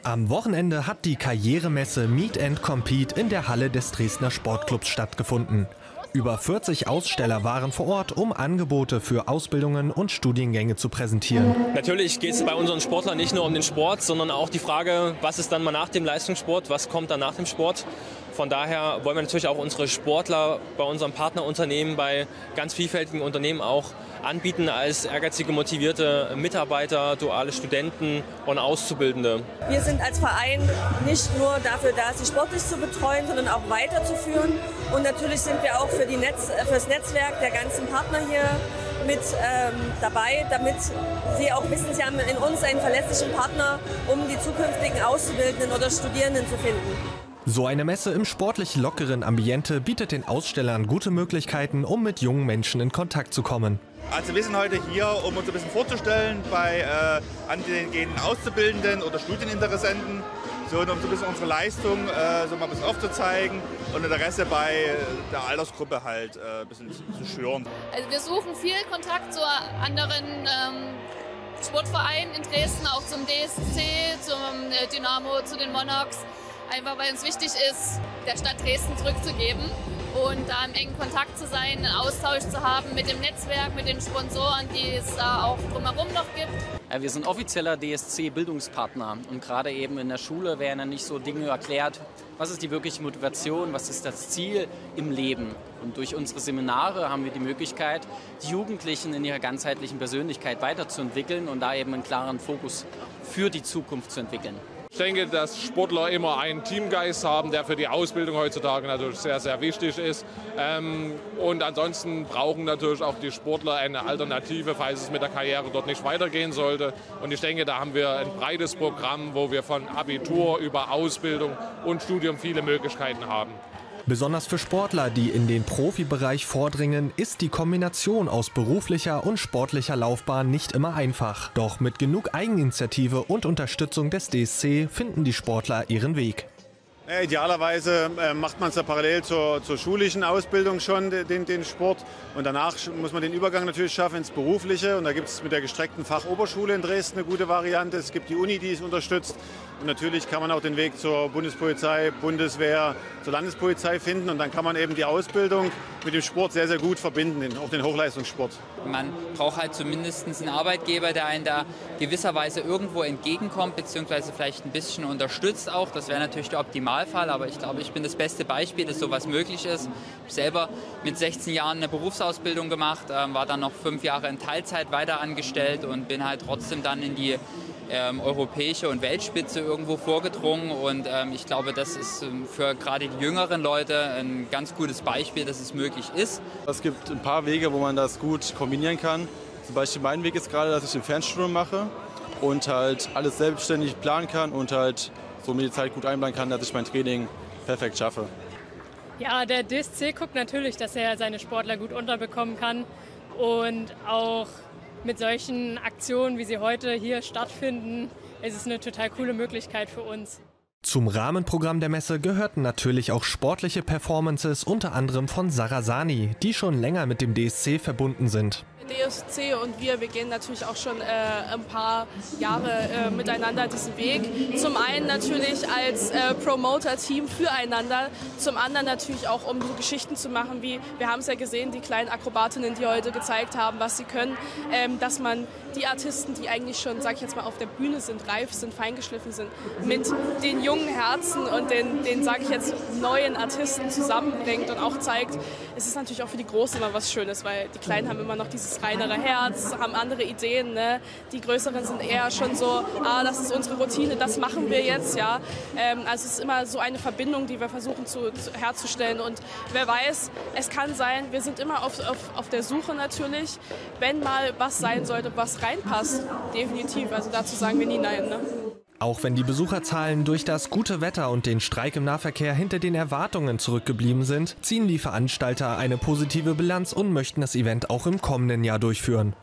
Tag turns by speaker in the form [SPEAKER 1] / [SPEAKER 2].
[SPEAKER 1] Am Wochenende hat die Karrieremesse Meet and Compete in der Halle des Dresdner Sportclubs stattgefunden. Über 40 Aussteller waren vor Ort, um Angebote für Ausbildungen und Studiengänge zu präsentieren.
[SPEAKER 2] Natürlich geht es bei unseren Sportlern nicht nur um den Sport, sondern auch die Frage, was ist dann mal nach dem Leistungssport, was kommt dann nach dem Sport. Von daher wollen wir natürlich auch unsere Sportler bei unserem Partnerunternehmen, bei ganz vielfältigen Unternehmen auch anbieten als ehrgeizige, motivierte Mitarbeiter, duale Studenten und Auszubildende.
[SPEAKER 3] Wir sind als Verein nicht nur dafür da, sie sportlich zu betreuen, sondern auch weiterzuführen. Und natürlich sind wir auch für das Netzwerk der ganzen Partner hier mit dabei, damit sie auch wissen, sie haben in uns einen verlässlichen Partner, um die zukünftigen Auszubildenden oder Studierenden zu finden.
[SPEAKER 1] So eine Messe im sportlich lockeren Ambiente bietet den Ausstellern gute Möglichkeiten, um mit jungen Menschen in Kontakt zu kommen.
[SPEAKER 4] Also wir sind heute hier, um uns ein bisschen vorzustellen bei angehenden Auszubildenden oder Studieninteressenten, so, um so ein bisschen unsere Leistung so mal ein bisschen aufzuzeigen und Interesse bei der Altersgruppe halt ein bisschen zu schüren.
[SPEAKER 5] Also wir suchen viel Kontakt zu anderen Sportvereinen in Dresden, auch zum DSC, zum Dynamo, zu den Monarchs. Einfach weil uns wichtig ist, der Stadt Dresden zurückzugeben und da im engen Kontakt zu sein, einen Austausch zu haben mit dem Netzwerk, mit den Sponsoren, die es da auch drumherum noch gibt.
[SPEAKER 6] Wir sind offizieller DSC-Bildungspartner und gerade eben in der Schule werden dann nicht so Dinge erklärt, was ist die wirkliche Motivation, was ist das Ziel im Leben. Und durch unsere Seminare haben wir die Möglichkeit, die Jugendlichen in ihrer ganzheitlichen Persönlichkeit weiterzuentwickeln und da eben einen klaren Fokus für die Zukunft zu entwickeln.
[SPEAKER 7] Ich denke, dass Sportler immer einen Teamgeist haben, der für die Ausbildung heutzutage natürlich sehr, sehr wichtig ist. Und ansonsten brauchen natürlich auch die Sportler eine Alternative, falls es mit der Karriere dort nicht weitergehen sollte. Und ich denke, da haben wir ein breites Programm, wo wir von Abitur über Ausbildung und Studium viele Möglichkeiten haben.
[SPEAKER 1] Besonders für Sportler, die in den Profibereich vordringen, ist die Kombination aus beruflicher und sportlicher Laufbahn nicht immer einfach. Doch mit genug Eigeninitiative und Unterstützung des DSC finden die Sportler ihren Weg.
[SPEAKER 4] Idealerweise macht man es ja parallel zur schulischen Ausbildung schon, den Sport. Und danach muss man den Übergang natürlich schaffen ins Berufliche. Und da gibt es mit der gestreckten Fachoberschule in Dresden eine gute Variante. Es gibt die Uni, die es unterstützt. Und natürlich kann man auch den Weg zur Bundespolizei, Bundeswehr, zur Landespolizei finden. Und dann kann man eben die Ausbildung mit dem Sport sehr, sehr gut verbinden, auch den Hochleistungssport.
[SPEAKER 8] Man braucht halt zumindest einen Arbeitgeber, der einen da gewisserweise irgendwo entgegenkommt, beziehungsweise vielleicht ein bisschen unterstützt auch. Das wäre natürlich der Optimalfall, aber ich glaube, ich bin das beste Beispiel, dass sowas möglich ist. Ich habe selber mit 16 Jahren eine Berufsausbildung gemacht, war dann noch 5 Jahre in Teilzeit weiter angestellt und bin halt trotzdem dann in die europäische und Weltspitze irgendwo vorgedrungen und ich glaube, das ist für gerade die jüngeren Leute ein ganz gutes Beispiel, dass es möglich ist.
[SPEAKER 9] Es gibt ein paar Wege, wo man das gut kombinieren kann. Zum Beispiel mein Weg ist gerade, dass ich ein Fernstudium mache und halt alles selbstständig planen kann und halt so mir die Zeit gut einplanen kann, dass ich mein Training perfekt schaffe.
[SPEAKER 10] Ja, der DSC guckt natürlich, dass er seine Sportler gut unterbekommen kann und auch mit solchen Aktionen, wie sie heute hier stattfinden, ist es eine total coole Möglichkeit für uns.
[SPEAKER 1] Zum Rahmenprogramm der Messe gehörten natürlich auch sportliche Performances, unter anderem von Sarasani, die schon länger mit dem DSC verbunden sind.
[SPEAKER 11] DSC und wir gehen natürlich auch schon ein paar Jahre miteinander diesen Weg. Zum einen natürlich als Promoter-Team füreinander, zum anderen natürlich auch, um so Geschichten zu machen, wie, wir haben es ja gesehen, die kleinen Akrobatinnen, die heute gezeigt haben, was sie können, dass man die Artisten, die eigentlich schon, sag ich jetzt mal, auf der Bühne sind, reif sind, feingeschliffen sind, mit den jungen Herzen und den sag ich jetzt, neuen Artisten zusammenbringt und auch zeigt, es ist natürlich auch für die Großen immer was Schönes, weil die Kleinen haben immer noch dieses reinere Herz, haben andere Ideen, ne? Die Größeren sind eher schon so, das ist unsere Routine, das machen wir jetzt, ja. Also es ist immer so eine Verbindung, die wir versuchen herzustellen und wer weiß, es kann sein, wir sind immer auf der Suche natürlich, wenn mal was sein sollte, was reinpasst, definitiv, also dazu sagen wir nie nein, ne?
[SPEAKER 1] Auch wenn die Besucherzahlen durch das gute Wetter und den Streik im Nahverkehr hinter den Erwartungen zurückgeblieben sind, ziehen die Veranstalter eine positive Bilanz und möchten das Event auch im kommenden Jahr durchführen.